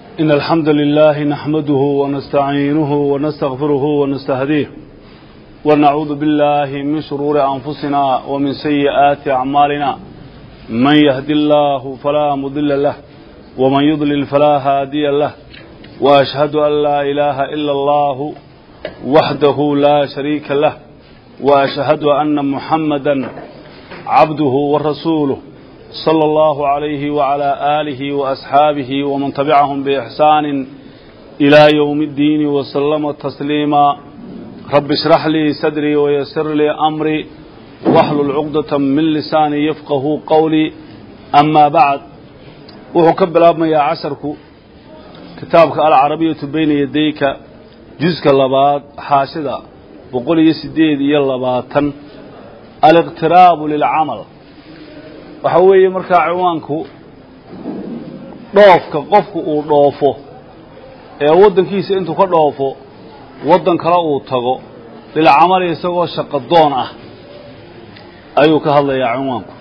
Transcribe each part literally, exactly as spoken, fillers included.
إن الحمد لله نحمده ونستعينه ونستغفره ونستهديه ونعوذ بالله من شرور أنفسنا ومن سيئات أعمالنا من يهد الله فلا مضل له ومن يضلل فلا هادي له وأشهد أن لا إله إلا الله وحده لا شريك له وأشهد أن محمدا عبده ورسوله صلى الله عليه وعلى آله وأصحابه ومن تبعهم بإحسان إلى يوم الدين وسلم تسليما رب اشرح لي صدري ويسر لي أمري واحلل عقدة من لساني يفقه قولي أما بعد وحكب الأب يا عشرك كتابك العربية بين يديك جزء اللبات حاشدة وقل يسديد يلباتا الاقتراب للعمل waxa weeye markaa ciwaanku dhoofka qofku uu dhoofo ee wadankiisa intuu ka dhoofo wadan kale uu tago ila amal isagoo shaqo doon ah ayuu ka hadlayaa ciwaanku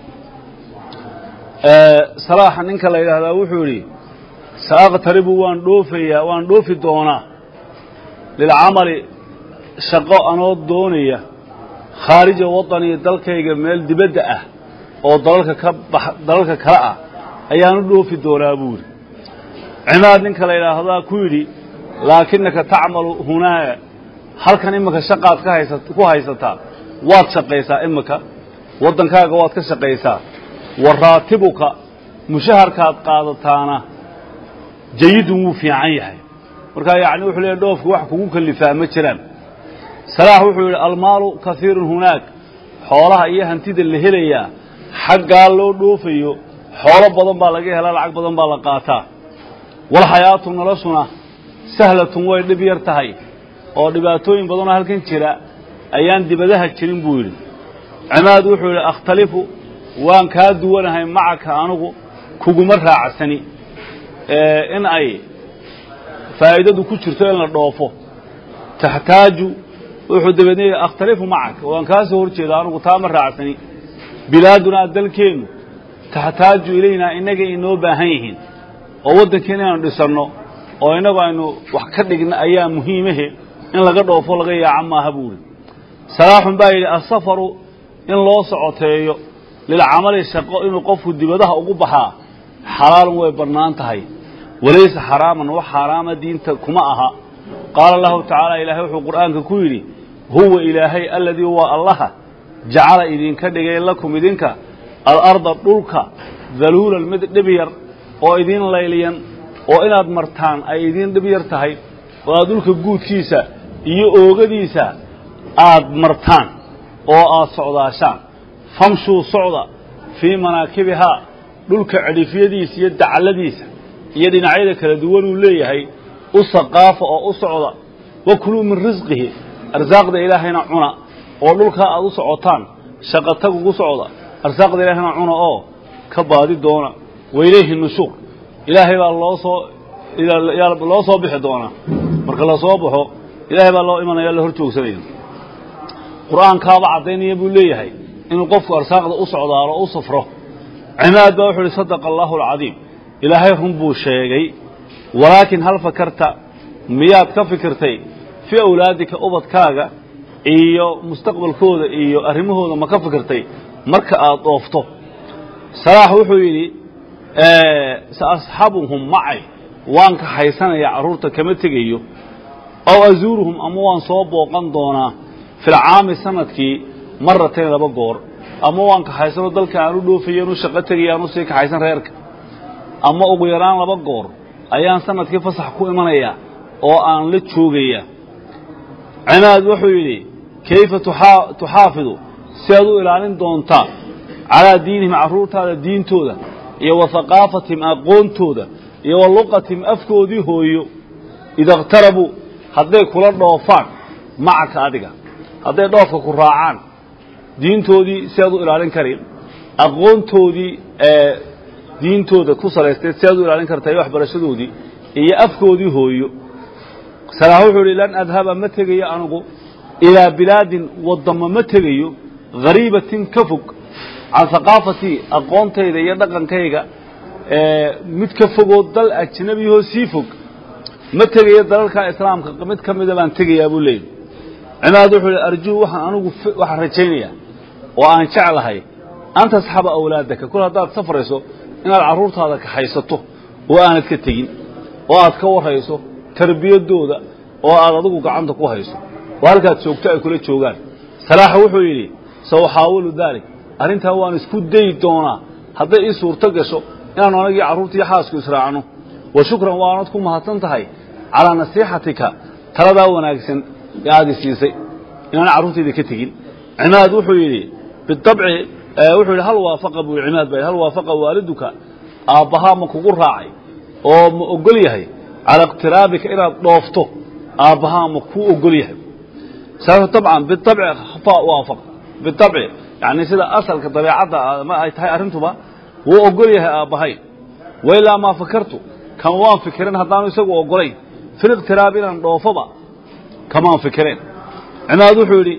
ee salaaxa ninka la yiraahdo wuxuu yiri saaqtaribu waan dhoofayaa waan dhoofi doonaa lil amali shaqo anoo doonaya kharija wadani dalkayga meel dibadda ah oo dalalka ka dalalka kala ah ayaan u dhoofi doonaa buuri cimaad ninka la yiraahdo ku yiri laakiinka taamalu hunaa halkan imaka shaqaad ka haysato ku haysata waad shaqaysaa imaka wadankaaga waad ka shaqaysaa waraatibuka mushaharkaad qaadataana jayidun wuu fiican yahay marka yaani wuxuu leeyahay dhoofku wax kugu kalifaa ma jiraan salaax wuxuu yiri almaalu kathiirun hunaak xoolaha iyo hantida la helayaa xagga loo dhoofayo xoolo badan baa laga helaa lacag badan baa la qaataa wal hayaatu noloshuna sahlatun way dhib yar tahay oo dhibaatooyin badan oo halkan jira ayaan dibadaha jirin buu yiri cimaad wuxuu yiri akhtalifu waan ka duwanahay macaka anigu kuguma raacsani ee in ay faa'iidadu ku jirto in la dhoofo taxtaaju wuxuu dabadii akhtalifu macaka waan ka soo horjeedaa anigu taama raacsani bilaaduna dalkeenu taxtaaju ilayna inaga inoo baahan yihiin oo wadankeena aan dhisano oo inagu aynu wax ka dhigna ayaa muhiim ah in laga dhoofo laga yaacama habuuri salaaxun baayil asafaru in loo socoteeyo lil amali shaqo inuu qofku dibadaha ugu baxaa xalaalun way banaan tahay walaysa haraaman wa haraama diinta kuma aha qaala allah ta'ala ilaahay wuxuu quraanka ku yiri huwa ilaahay alladhi huwa allah jacala idinka dhigay lakum idinka al-ardh dhulka dhalulan mid dhibiyar oo idin layliyan oo inaad martaan ay idin dhibiyar tahay oo dhulka guudkiisa iyo oogadiisa aad martaan oo aad socdaashaan famshu socda fi manaakibiha dhulka cidifiyadiisa iyo dacaladiisa iyo dhinacyada kala duwan uu leeyahay u saqaafa oo u socda wa kulu min rizqihi arzaaqda ilaahayna cuna oo dhulka aad u socotaan shaqatagu ugu socda arsaaqda ilaahayna cuna oo ka baadi doona weeyleehi nushuq ilaahay baa loo soo ilaa loo soo bixi doona marka la soo baxo ilaahay baa loo imanaya la hor joogsanay quraanka baa cadeynaya buu leeyahay inuu qofku arsaaqda u socdaalo u safro cimaad baa wuxuu sadaqa Allahu al-azim ilaahay run buu sheegay walaakin hal fakarta miyaad ka fikirtay fi awlaadika ubadkaaga iyo mustaqbalkooda iyo arimahooda ma ka fikirtay marka aad dhoofto salaax wuxuu yiri ee asxabuhum ma'i waan ka haysanaya caruurta kama tagayo oo azuuruhum ama waan soo booqan doonaa fil aami sanadkii marrateen laba goor ama waan ka haysano dalka aanu dhoofayo inuu shaqo tagayaan si ka haysan reerka ama ugu yaraan laba goor ayaan sanadkii fasax ku imanaya oo aan la joogaya cimaad wuxuu yiri كيف تحافظ سيادو إلى دونتا على دينهم عروتا على دين تودا يو ثقافتهم أقون تودا يو لغتهم أفكودي هويو إذا اغتربوا هذي كل الضوفان معك هذيك هذي ضوفك كراعان دين تودي سيادو إلى كريم أقون تودي آه دين تودا كسر استيد سيادو إلى كرتاي وحبر شدودي هي أفكودي هويو سلاحه لن أذهب متى أنغو إلى بلاد وضم متغيو غريبة كفك عن ثقافتي أقونتي إذا يدقن كيغا mid ka fogoo dal ajnabiyahoo sii fog ma tegayo dalalka islaamka mid ka mida baan tegayaa buu leeyahy cimaad wuxuu yidhi arjuu waxaan anigu waxaan rajaynayaa oo aan jeclahay an tasxaba awlaadaka kul haddaad safrayso inaad carruurtaada kaxaysato oo aanad ka tegin oo aad ka warrayso tarbiyadooda oo aad adigu gacanta ku hayso oo halkaad joogto ay kula joogaan salaaxa wuxuu yidhi sawxaawilu daalik arrintaa waan isku dayi doonaa hadday ii suurto gasho inaanu anagii carruurtii xaasku israacno wa shukran waanad ku mahadsan tahay calaa nasiixatika taladaa wanaagsan ee aad i siisay inaan carruurtayda ka tegin cimaad wuxuu yidhi biabci wuxuu yidhi hal waafaqa buu cimaad ba hal waafaqa waaliduka aabbahaa ma kugu raacay oo ma ogol yahay calaa iqtiraabika inaad dhoofto aabbahaa ma kuu ogol yahay dabcan biabci waafaq biabci yani sida asalka dabeecadda ma ay tahay arrintuba wuu ogol yahay aabbahay wailaa maa fakartu kama waan fikirin haddaanu isagu ogolayn fi liqtiraab inaan dhoofoba kamaan fikireen cimaad wuxuu yidhi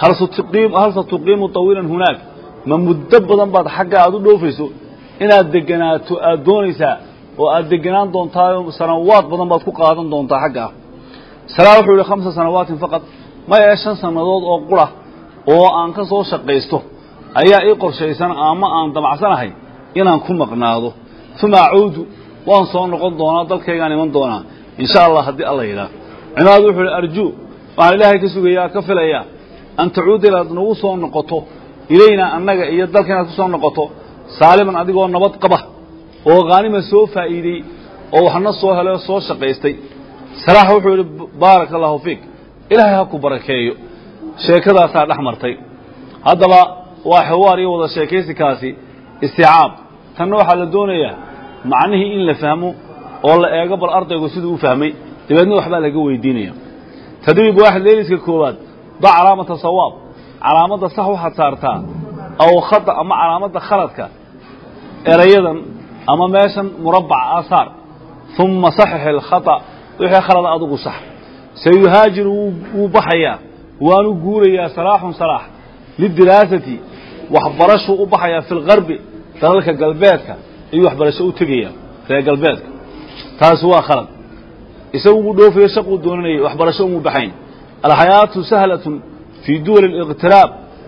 hal satuqiimu طawiilan hunaak ma muddo badan baad xagga aad u dhoofayso inaad deganaato aad doonaysaa oo aad deganaan doontaayo sanawaad badan baad ku qaadan doontaa xagga ah salaa wuxuu yidhi khamsa sanawaatin faqad maya shan sannadood oo qura oo aan ka soo shaqaysto ayaa ii qorshaysan ama aan damacsanahay inaan ku maqnaado uma acuudu waan soo noqon doonaa dalkaygaan iman doonaa in sha allah haddii alla yidhaah cimaad wuxuu yidhi arjuu waxaan ilaahay ka sugayaa ka filayaa an tacuuda inaad nagu soo noqoto ilaynaa annaga iyo dalka inaad ku soo noqoto saaliman adigoo nabad qaba oo khaanima soo faa'iidey oo waxna soo helay oo soo shaqaystay salaax wuxuu yidhi baaraka allahu fiik ilaahay ha ku barakeeyo sheekadaasaa dhex martay haddaba waa xiwaar iyo wada sheekaysikaasi isticaab tanna waxaa la doonayaa macnihii in la fahmo oo la eego bal ardaygu siduu u fahmay dabeedna waxbaa laga weydiinaya tadriib waaxid leeliska koowaad da calaamata sawaab calaamadda sax waxaad saartaa aw khata ama calaamadda khaladka erayadan ama meeshan murabbaca ah saar uma saxix alkhata wixii khalada adigu sax sayuhaajiru wuu baxayaa waanu guurayaa salaaxun salaax lidiraasati waxbarashuu u baxayaa fi lgarbi dalalka galbeedka ayuu waxbarasho u tegayaa reer galbeedka taasi waa khalad isagu uu dhoofayo shaquu doonanayay waxbarasho umuu baxayn alxayaatu sahlatun fii duwali اliqtiraab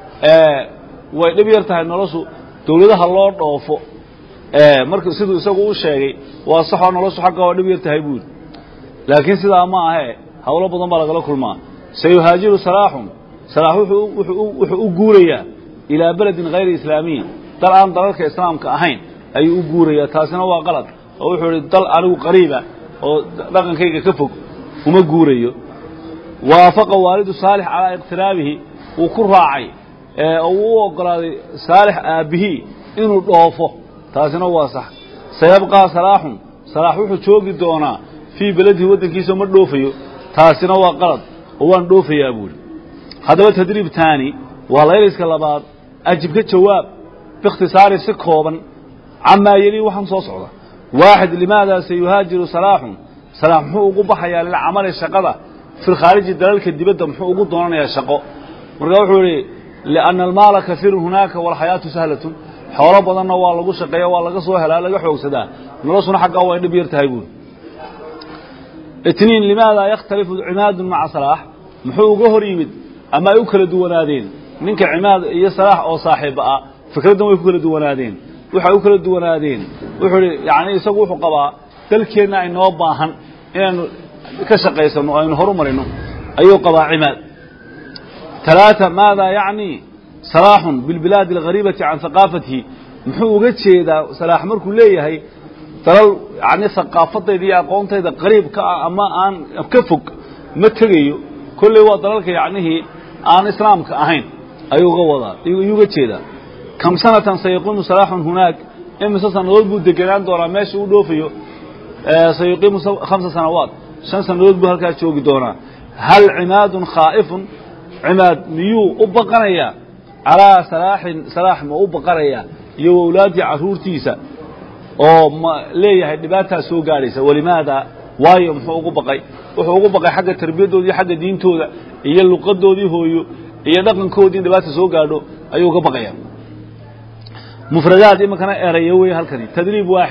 way dhib yar tahay noloshu dawladaha loo dhoofo marka siduu isagu u sheegay waa saxoo noloshu xagga waa dhib yar tahay buuri laakiin sidaa ma ahee hawlo badan baa lagala kulmaa sayuhaajiru salaaxun salaax wuxuu u guurayaa ilaa beledin hayri islaamiyin dal aan dalalka islaamka ahayn ayuu u guurayaa taasina waa qalad oo wuxuu idhi dal anigu qariiba oo dhaqankayga ka fog uma guurayo waafaqa waalidu saalix calaa iqtiraabihi wuu ku raacay oo uu u ogolaaday saalix aabbihii inuu dhoofo taasina waa sax sayabqaa salaaxun salaax wuxuu joogi doonaa fii beledihi waddankiisa ma dhoofayo taasina waa qalad oo waan dhoofayaa buuri haddaba tadriib taani waa layliska labaad ajib ka jawaab biikhtisaari si kooban camaa yelii waxaan soo socda waaxid limaada sayuhaajiru salaaxun salaax muxuu ugu baxayaa lilcamali shaqada fi lkhaariji dalalka dibadda muxuu ugu doonanayaa shaqo marka wuxuu idhi lianna almaala kasiirun hunaaka walxayaatu sahlatun xoolo badanna waa lagu shaqeeya waa laga soo helaa laga xoogsadaa noloshuna xaggaa way dhib yar tahay buuri itniin limaada yakhtalifu cimaadun maca salaax muxuu uga hor yimid ama ay u kala duwanaadeen ninka cimaad iyo salaax oo saaxiiba ah fikraddan way ku kala duwanaadeen waxay u kala duwanaadeen wuxuu idhi yani isagu wuxuu qabaa dalkeenna aynoo baahan inaanu ka shaqaysano o aynu horu marino ayuu qabaa cimaad talaata maada yacni salaaxun bilbilaadi alghariibati can haqaafatihi muxuu uga jeedaa salaax markuu leeyahay dalal yani haqaafadayda iyo aqoontayda qariib ka ah ama aan ka fog ma tegayo kolley waa dalalka yacnihii aan islaamka ahayn ayuu uga wadaa ayuu uga jeedaa kam sanatan sayaquumu salaaxun hunaak imise sannadood buu degenaan doonaa meesha u dhoofayo sayuqiimu khamsa sanawaat shan sannadood buu halkaas joogi doonaa hal cimaadun khaa'ifun cimaad miyuu u baqanayaa calaa salaaxin salaax ma u baqanayaa iyo awlaadii carruurtiisa oo ma leeyahay dhibaataa soo gaadhaysa walimaada waayo muxuu ugu baqay wuxuu ugu baqay xagga tarbiyadooda iyo xagga diintooda iyo luqadoodii hooyo iyo dhaqankoodii in dhibaata soo gaadho ayuu uga baqayaa mufradaad iminkana erayo wey halkani tadriib waaxid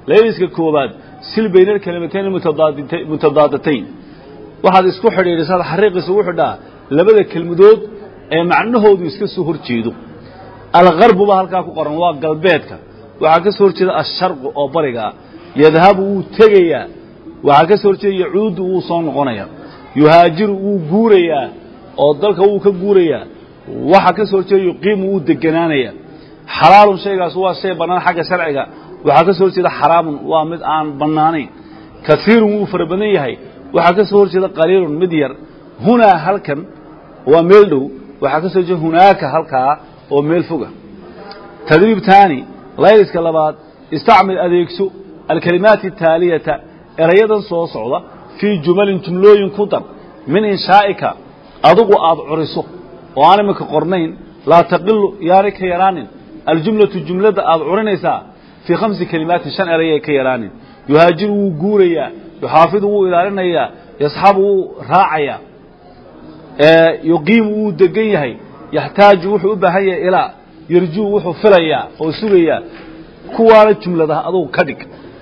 ليس كوباد سل بين الكلمتين المتضادتين واحد اسكو خريري سدا حريق اسو خدا لبدا كلمدود ee macnahoodu iska soo horjeedo al-gharb ba halka ku qoran waa galbeedka waxa ka soo horjeeda ash-sharq oo bariga yadhabu uu tagaya waxa ka soo horjeeda yacuud uu soo noqonaya yuhaajiru uu guuraya oo dalka uu ka guuraya waxa ka soo horjeeda yuqiim uu deganaanaya xalaalun shaygaas waa shay banaan xagga sharciga waxa ka soo horjeeda xaraamun waa mid aan banaanayn kasiirun uu farabadan yahay waxa ka soo horjeeda qaliilun mid yar huna halkan waa meel dhow waxa ka soo jeedo hunaaka halka oo meel foga tadriib taani layliska labaad isticmaal adeegso alkalimaati taaliyata erayadan soo socda fi jumalin jumlooyin ku dar min inshaa'ika adigu aad curiso oo aan imika qornayn la taqilu yaari ka yaraanin aljumlatu jumlada aad curinaysa fi khamsi kalimaat shan erayay ka yaraanin yuhaajiru guuraya yuhaafidu ilaalinaya yashabu raacaya يقيم ودقيه يحتاج وحو بهيه الى يرجو وحو فليا او سغيا كوار جملده ادو كدق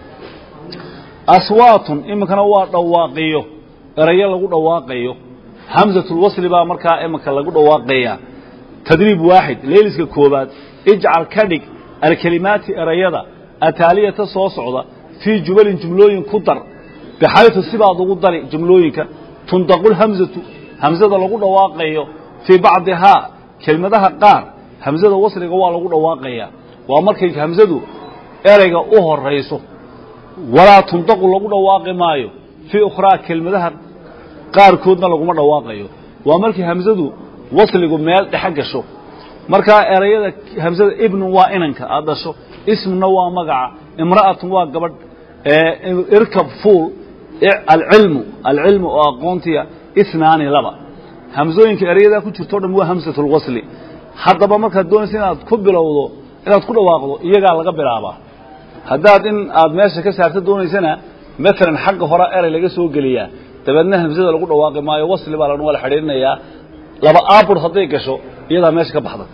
اصوات امكن waa dhawaaqayo erayo lagu dhawaaqayo hamzatul wasl ba marka imka lagu dhawaaqaya tadriib waahid leeliska koobaad ijcal kadiq alkalimaati erayada ataaliyata soo socda fi jumalin jumlooyin ku dar bixaytu sibaad ugu dari jumlooyinka tundaqul hamzatu hamzada lagu dhawaaqayo fi bacdaha kelmadaha qaar hamzada wasliga waa lagu dhawaaqaya waa markay hamzadu erayga u horeyso wala tundaqu lagu dhawaaqi maayo fi ukhra kelmadaha qaar koodna lagu ma dhawaaqayo waa markay hamzadu wasligu meel dhex gasho marka erayada hamzada ibn waa inanka adasho ismna waa magaca imra'atun waa gabadh ee irkab fuul al-ilmu al-ilmu oo aqoontiya اثنان لبا همزوينك اريدا ku jirto dhan waa hamsatul wasli hadaba marka doonaysid inaad ku bilowdo inaad ku dhawaaqdo iyaga laga bilaaba hadaad in aad meesha ka saarto doonaysana mesela xagga hore eray laga soo galiya dabadna hamsada lagu dhawaaqi maayo wasli baa la xiriirinaya laba aabur haday gasho iyada meesha ka baxda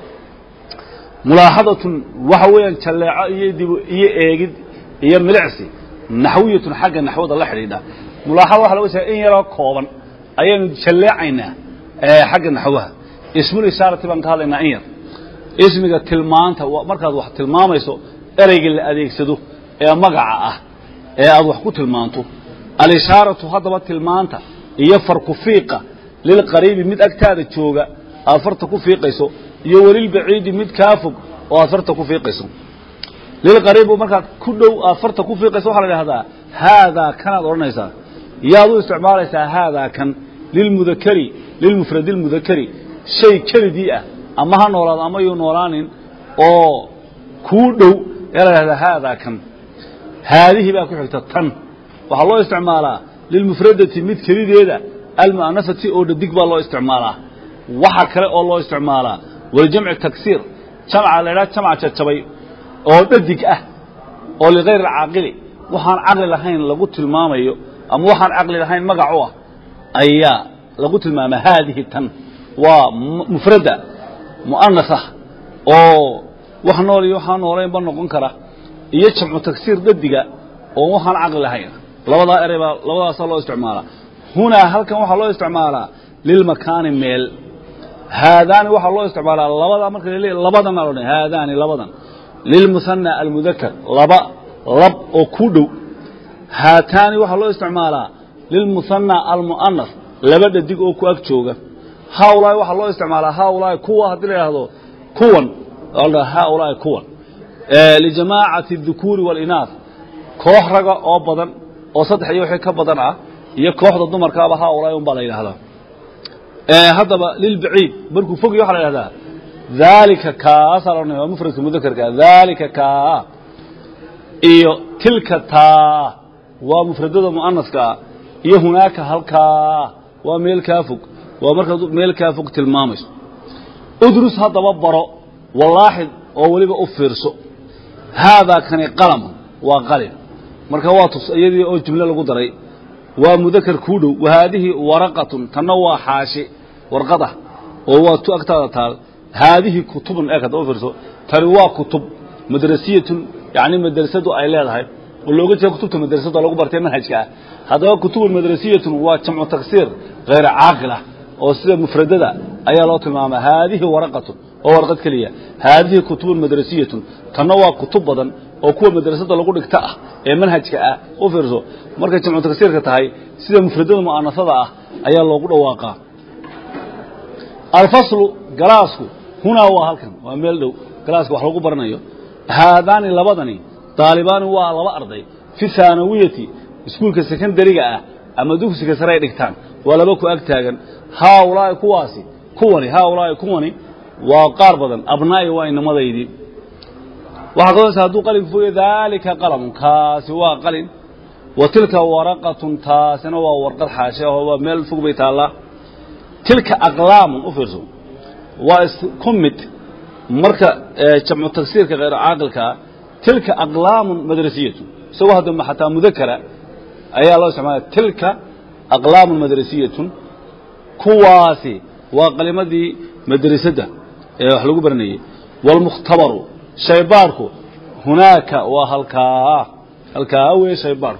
mulaahadatun waxa weeyaan jaleeco iyo dib iyo eegid iyo milicsi naxwiyatun xagga naxwada la xiriida mulaaxada waxa lagu sheegay in yaro kooban ayaynu jaleecaynaa ee xagga naxwaha ismul ishaarati baan ka hadlaynaa in yar ismiga tilmaanta markaad wax tilmaamayso ereyga la adeegsado ee magaca ah ee aad wax ku tilmaanto al ishaaratu hadaba tilmaanta iyo farku fiiqa lil qariib mid agtaada jooga aad farta ku fiiqayso iyo walil baciid mid ka fog oo aad farta ku fiiqayso lil qariib markaad ku dhow aad farta ku fiiqayso waxa la yiraahdaa hada kana oranaysa يادو استعماليسا هذا كان للمذكر للمفرد المذكر شيء كلدي اه اما ها نولاد اما يو نولانين او كو دو يلا هذا كان هذه بقى كحيته تن waxa loo isticmaalaa lilmufradati mid kalideeda almu'anasati oo dhadig baa loo isticmaalaa waxa kale oo loo isticmaalaa wal jamc taksir jamca la yiraahdo jamca jabay oo dhadig ah oo li ghayr aaqili waxaan aqli lahayn lagu tilmaamayo ama waxaan aqli lahayn magac u ah ayaa lagu tilmaama hadhihi tan waa mufrada muannatha oo wax nool iyo waxaan noolayn ba noqon kara iyo jamcu taksir dadiga oo waxaan aqli lahayn labada ereyba labadaas loo isticmaala huna halkan waxa loo isticmaalaa lil makaani meel haadani waxa loo isticmaalaa labada marka la leeyahay labadan ma loo haadani labadan lil musanna al mudhakkar laba lab oo ku dhow haatani waxa loo isticmaalaa lil musanna al muannas laba dhadig oo ku ag jooga hawlay waxa loo isticmaalaa hawlay kuwa hadii la yiraahdo kuwan wala hawlay kuwan ee li jamaa'ati dhukuri wal inath koox raga oo badan oo saddex iyo wixii ka badan ah iyo kooxda dumarka ah hawlay un baa la yiraahdaa ee hadaba lil baciid markuu fog waxa la yiraahdaa dhalika kaasalana mufrad mudhakkarka dhalika ka iyo tilka ta waa mufradada muannaska iyo hunaaka halka waa meel ka fog waa marka meel ka fog tilmaamayso udrus hadaba baro walaahid oo waliba u fiirso hada kan qalam waa qalin marka waa tusayadii oo jumla lagu daray waa mudhakkar ku dhow wahadihi waraqatun tanwa xaashi warqada oo waa tu agtaada taal hadihi kutubun eekad oo fiirso tani waa kutub madrasiyatun يعني مدرسة أي لا هاي ولو جت كتبت مدرسة لو برتين منهجها هذا كتب المدرسية وجمع تقصير غير عاقلة أو سيدة مفردة أي لا تمام هذه ورقة أو ورقة كلية هذه كتب المدرسية تنوع كتب بدن أو كل مدرسة لو قلت تأه منهجها أوفرزو مركز جمع تقصير كتاعي سيدة مفردة مؤنثة أي لا قلت واقع الفصل جلاسه هنا هو هالكن وميلدو جلاسه وحلقوا برنايو هذان اللبضني طالبان هو لبا أرضي في ثانوية سكول كسكندرية أما دوكس كسرائي دكتان ولا بكو أكتاجن هؤلاء كواسي كوني هؤلاء كوني وقاربا أبنائي وإن مضيدي وحقول سهدو قلم فوق ذلك قلم كاسي وقلم وتلك ورقة تاسنة وورقة حاشية وهو ميل فوق بيت الله تلك أقلام أفرزو وكمت مركة جمع تفسير غير عاقل كا تلك أقلام مدرسية سوى هذا حتى مذكرة أي الله سبحانه تلك أقلام مدرسية كواسي وقلمة دي مدرسة حلقوا برنية والمختبر شيباركو هناك وهلكا هلكا هو شيباركو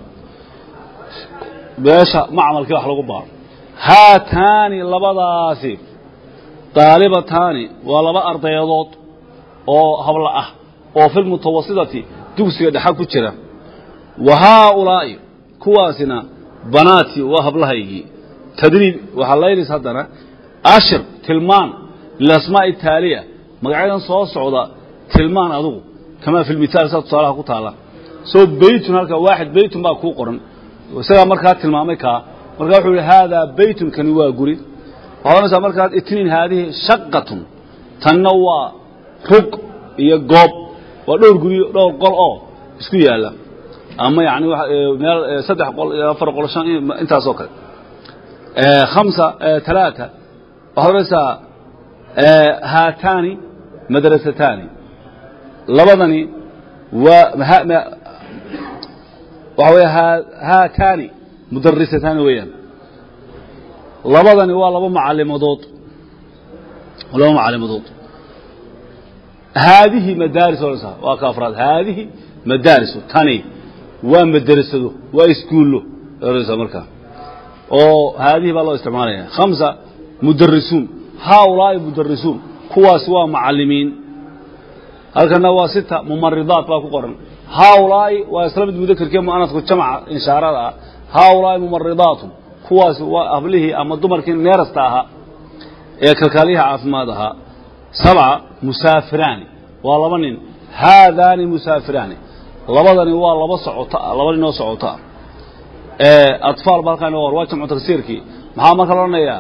باشا معمل كده حلقوا بار هاتاني لبضاسي طالبتاني ولبا أرضيضات أو هبلة أو في المتوسطة دوسي دحا كجرا وهؤلاء كواسنا بناتي وهبلهايغي تدريب وحلايلس هدنا عشر تلمان للأسماء التالية مقعدا سو سودا تلمان ادو كما في المثال ساد صالح ku taala soo baytun halka waaxid baytun ba ku qoran isaga marka tilmaamay ka marka wuxuu hada baytun kan waa guri waxaana marka itniin haadihi shaqatun tanwa rug iyo goob waa dhowr guri dhowr qol oo isku yaala ama yaani meel saddex qol iyo afar qol shan intaas oo kale ee khamsa ثلاثة waxaana ee haatani madrasatani labadani wa waxa haatani mudarrisatani weeyaan labadani waa laba macallimadood laba macallimadood هذه مدارس ولا وكافرات هذه مدارس ثاني ومدرسته واسكوله رئيس امريكا او هذه بالله استعمالها خمسه مدرسون هؤلاء مدرسون كواس ومعلمين halkana waa sita mumarridaat baa ku qoran هؤلاء واسلامد مذكر كم أنا أذكر جمع إشارة هؤلاء ممرضات كواس وأهله أما الدمر نيرستها كالكاليها عفمادها سبعة مسافران والله من هذان مسافران لبضني والله بصعوطاء لبضني وصعوطاء أطفال بالكان ورواتش معتقسيركي محاما كلنا يا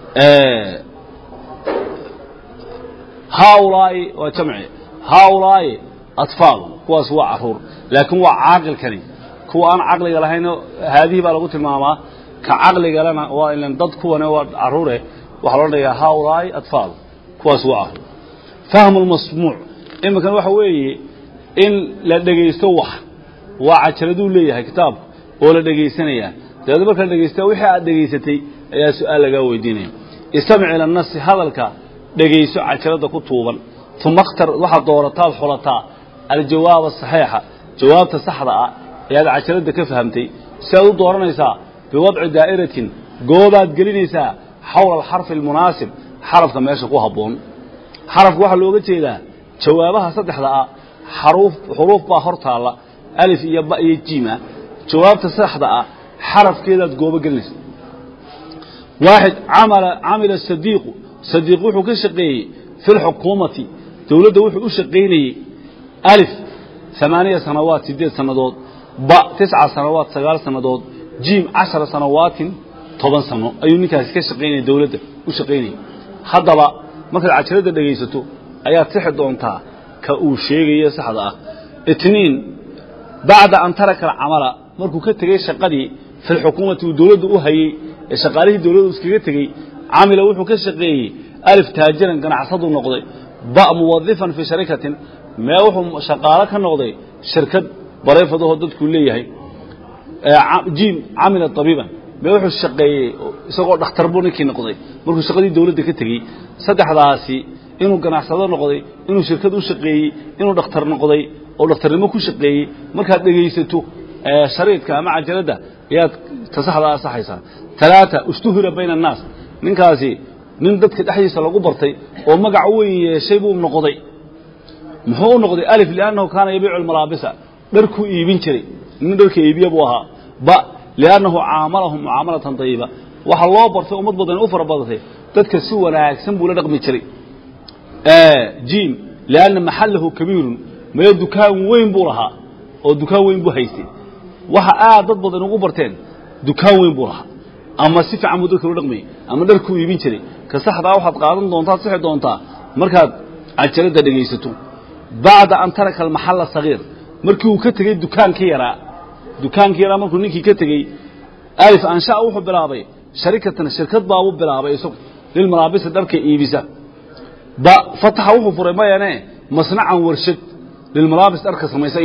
هؤلاء وجمعي هؤلاء أطفال كواس هو عرور لكن هو عاقل كني كوا أنا عقلي لهينه هذه بلغت الماما كعقلي لنا وإن ضد كوا نوع عروره وحلونا يا هؤلاء أطفال كواس هو عرور فهم المسموع إما كان وحوي إن لدقي يستوح وعشردوا لي كتاب ولا دقي سنية هذا بكرة دقي يستوي حد دقي ستي يا سؤال جاوي ديني استمع إلى النص هذا الك دقي يسوع عشرة كتوبا ثم اختر واحد دورتال حلطاء الجواب الصحيحة جواب تصحرا يا عشرة كفهمتي سأل دورنيسا بوضع دائرة جوابات قلينيسا حول الحرف المناسب حرف كما يشقوها بون حرف واحد لوجت إذا جوابها صدح لا حروف حروف باهرتها لا ألف يبقى يجيمة جواب تصحرا حرف كذا جواب قلينيس واحد عمل عمل الصديق صديق وحو كشقي في الحكومة دولة وحو شقيني ألف ثمانية سنوات سديد سنوات باء تسعة سنوات سجال سنوات جيم عشر سنوات طبعا سنة أيوني كاس كشقيني دولة وشقيني هذا بقى مثل عشرة دقيقة أيات تحت دونتها كأوشيء صحدا اثنين بعد أن ترك العمل مركو كتجي شقدي في الحكومة ودولة وهي شقاليه دولة وسكيتجي عامل وحو كشقي ألف تاجرا كان عصده النقضي باء موظفا في شركة ما وحو شقالك النقضي شركة بريفة هدد كلية هي جيم عامل طبيبا ما وحو الشقي سقط اختربوني كي نقضي مركو شقدي دولة كتجي صدح راسي إنه كان عصده النقضي إنه شركة وشقي إنه دكتور نقضي oo dhakhtarnimo ku shaqeeyay markaad dhageysato shariidka ama cajalada yaad tasaxda asaxaysa ثلاثة اشتهر بين الناس ninkaasi nin dadka dhaxdiisa lagu bartay oo magac weyn yeeshay buu noqday muxuu noqday alif li'annahu kana yabiicu al-malabisa dharku iibin jiray nin dharka iibiyo buu ahaa ba li'annahu aamalahum mu'amalatan tayyiba waxa loo bartay ummad badan u farabadatay dadka si wanaagsan buu la dhaqmi jiray ee jim li'anna mahalluhu kabiirun meel dukaan weyn buu lahaa oo dukaan weyn buu haystay waxa aad dad badan ugu barteen dukaan weyn buu lahaa ama si fiican muddo kala dhaqmay ama dharku iibin jiray ka saxda waxaad qaadan doontaa sixi doontaa markaad cajalada dhageysato baada an taraka al mahalla saghir markii uu ka tagay dukaankii yaraa dukaankii yaraa markuu ninkii ka tagay alif ansha wuxuu bilaabay sharikatan shirkad baa uu bilaabay isag lil malabis dharka iibisa ba fataha wuxuu furay mayane masnacan warshad lil malabis dharka sameysay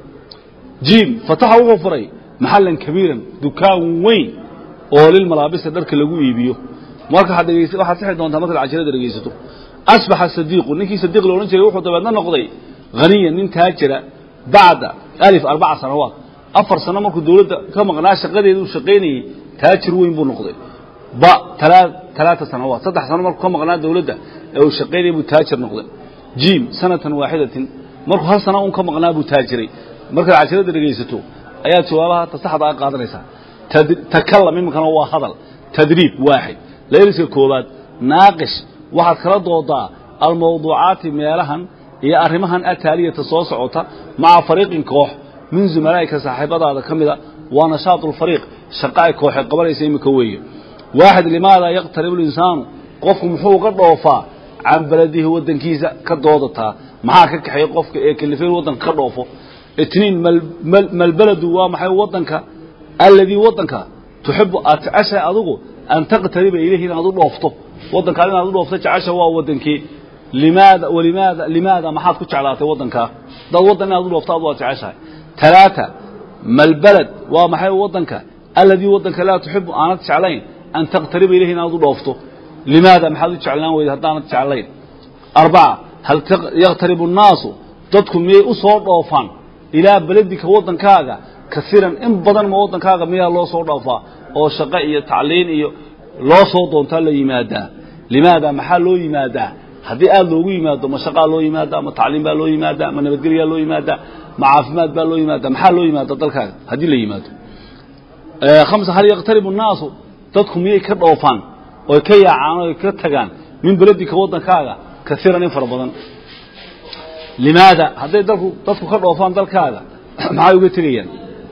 jim fataha wuxuu furay mahallan kabiiran dukaan weyn oo lil malabis dharka lagu iibiyo marka hadageysa waxa saxi doontaa marka cajalada dhageysato asbaha sadiiq ninkii sadiiq loo oran jiray wuxuu dabeedna noqday ghaniya nin taajira baada alif arba'a sanawaat afar sano markuu dawladda ka maqnaa shaqadeedu uu shaqeynayay taajir weyn buu noqday ba ثلاثة sanawaat saddex sano markuu ka maqnaa dawladda ee uu shaqeynayay buu taajir noqday jim sanatan waahidatan markuu hal sano uu ka maqnaa buu taajiray marka cajalada dhageysato ayaa jawaabaha tasaxda ay qaadanaysaa تكلم من كان هو هذا تدريب واحد ليس كوبات ناقش واحد كلا دوضا الموضوعات ميلهن هي أرمهن التالية تصوص عطا مع فريق كوح من زملائك صاحبة هذا كمذا ونشاط الفريق شقاء كوح قبل يسمي كوية واحد لماذا يقترب الإنسان قفكم حقوق الضوفاء عن بلده ودن كيزة كدوضتها معاك كحي قفك إيه اللي في الوطن كدوفه اثنين ما البلد ومحي وطنك الذي وطنك تحب أتعشى أضغو أن تقترب إليه أن أضغو أفطه وطنك أن أضغو أفطه تعشى ووطنك لماذا ولماذا لماذا ما حد كتش على وطنك ده وطن أن أضغو أفطه أضغو تعشى ثلاثة ما البلد ومحي وطنك الذي وطنك لا تحب أن تشعلين أن تقترب إليه أن أضغو أفطه لماذا ما حد تشعلين وإذا هدانا تشعلين أربعة هل يقترب الناس تدكم يأصور أوفان إلى بلدك وطنك هذا كثيرا إن بدن موطن كاغا مياه لو سو دافا او شقه iyo tacliin iyo loo soo doonta la yimaada limaada maxaa loo yimaada hadii aad loogu yimaado ma shaqa loo yimaada ma tacliin baa loo yimaada ma nabadgelyo loo yimaada ma caafimaad baa loo yimaada maxaa loo yimaada dalkaaga hadii la yimaado ee khamsa hal yaqtaribu الناس dadku miyay ka dhoofaan oo ka yaacaan oo ka tagaan min beledika wadankaaga كثيرا in fara badan limaada hadii dadku dadku ka dhoofaan dalkaaga maxay uga tagayaan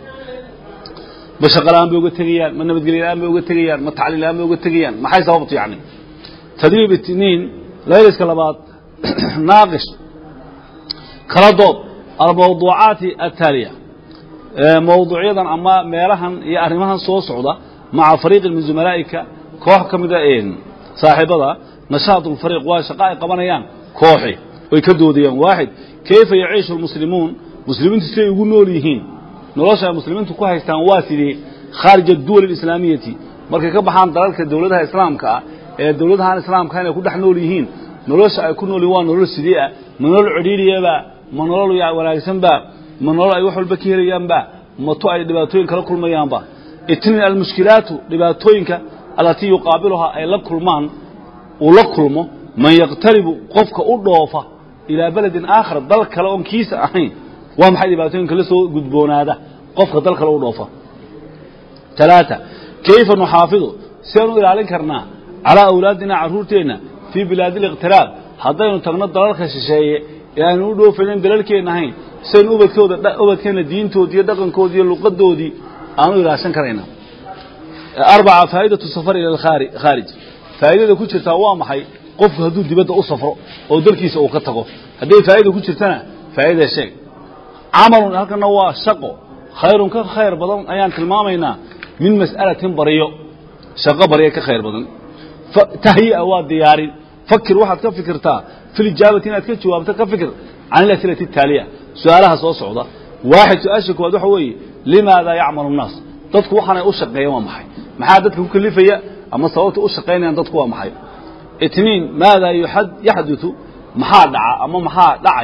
بشغلان بيوجا تغيان من نبتقليان بيوجا تغيان ما تعليلان بيوجا تغيان ما حي صوبته يعني تدريب الاثنين لا يلس كلابات ناقش كردوب الموضوعات التالية موضوعيا أما ميرهن يأرمهن صوص عضا مع فريق من زملائك كوح كمدائين صاحبها نشاط الفريق وشقائق قبنيان كوحي ويكدوا ديان واحد كيف يعيش المسلمون مسلمين تسلي يقولوا ليهين nolosha muslimiintu ku haystaan waa sidii kharij ad-dawla al-islaamiyati markay ka baxaan dalalka dawladaha islaamka ah ee dawladaha islaamka ay ku dhex nool yihiin nolosha ay ku nool yihiin nolol sidii ah nolol ciriiriyaba ma nolol yaa wanaagsan ba ma nolol ay wax walba ka helayaan ba ma to ay dhibaatooyin kala kulmayaan ba itni al-mushkilaatu dhibaatooyinka alati yuqaabilaha ay la kulmaan oo la kulmo man yaqtaribu qofka u dhoofa ila baladin aakhar dal kale oo kiisa ahayn waa maxay dhibaatooyin kala soo gudboonaada qofka dalka loo dhoofa ثلاثة كيف نحافظ سينو ilaalin karnaa على أولادنا عرورتنا في بلاد الاغتراب hadaynu tagno dalalka shisheeye ee aan u dhoofin dalalkeena ahayn seen ubadkooda ubadkeena diintoodii iyo dhaqankoodii iyo luqadoodii aan ilaashan karayna أربعة فائدة السفر إلى الخارج فائدة ku jirta waa maxay qofku haduu dibadda u safro oo dalkiisa uu ka tago haday faa'iido ku jirtana faa'iido sheeg عمل هكذا هو شقه خير كخير بدن أيان تلمامينا من مسألة بريء شقه بريء كخير بدن فتهيئ وديار فكر واحد كفكرتها في الإجابة هنا تكتشوها كفكر عن الأسئلة التالية سؤالها سؤال صعودة واحد سؤالك ودحوي لماذا يعمل الناس تدخل وحنا أشق يوم محي محادثك مكلفية أما صوت أشقين أن تدخل محي اثنين ماذا يحد يحدث محاد أما محاد دعية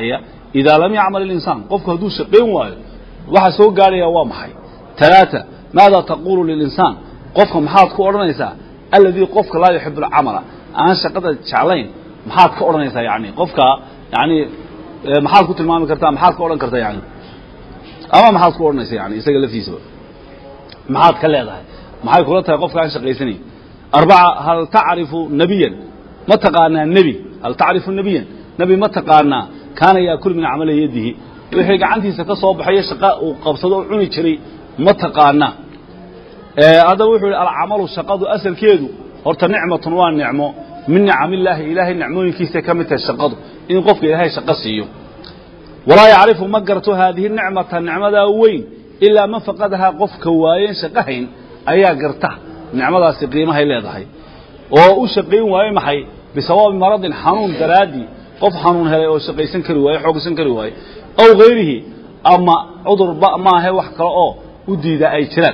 إذا لم يعمل الإنسان قفك هدو شقين واي وحسو قالي وامحي ثلاثة ماذا تقول للإنسان قفك محاط كورنيسا الذي قفك لا يحب العمل أنا شقد شعلين محاط كورنيسا يعني قفك يعني محاط كنت المامي كرتا محاط كورن كرتا يعني أما محاط كورنيسا يعني يسجل في سبب محاط كلا هذا محاط كورتها قفك عن شقيسني أربعة هل تعرف نبيا ما تقانا النبي هل تعرف نبيا نبي ما تقانا كان يأكل من عمل يده وحي قعنتي سكصوب حي شقاء وقبصده عني جري ما تقانا هذا آه وحي العمل الشقاء أسل كيدو هرت نعمة وان نعمة من نعم الله إله النعمون كيس كمت الشقاء إن قفك إلهي شقصيه ولا يعرف مقرة هذه النعمة النعمة وين إلا من فقدها قفك واين شقهين أيا قرته نعمة سقيمة هي اللي ضحي أو شقيم واي محي بسبب مرض حنون درادي قف حنون هي أو شقي سنكر واي حوق سنكر واي أو غيره أما عذر ما هي وحكة أو ودي ذا أي شرط